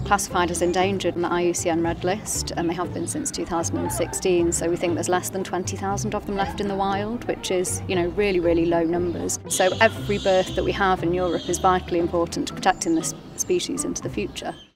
classified as endangered on the IUCN Red List, and they have been since 2016, so we think there's less than 20,000 of them left in the wild, which is, really, really low numbers. So every birth that we have in Europe is vitally important to protecting this species into the future.